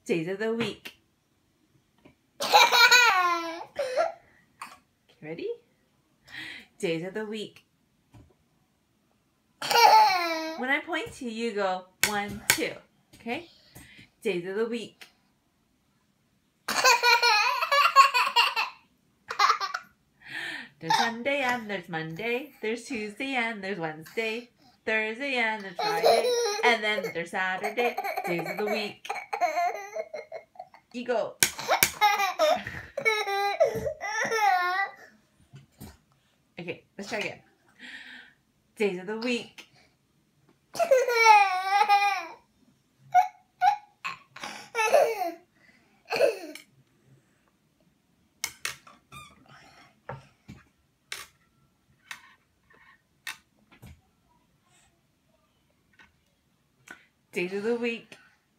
Days of the week. Ready? Days of the week. When I point to you, you go 1, 2. Okay? Days of the week. There's Sunday and there's Monday. There's Tuesday and there's Wednesday. Thursday and there's Friday. And then there's Saturday. Days of the week. You go. Okay, let's try again. Days of the week. Days of the week.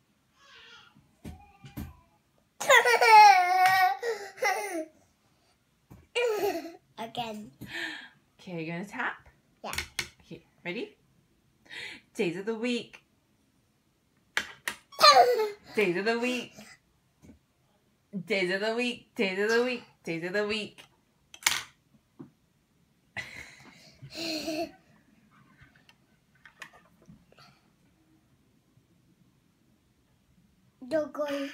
Again. Okay, you're gonna tap? Yeah. Okay, ready? Days of the week. Days of the week. Days of the week. Days of the week. Days of the week. Dogoy.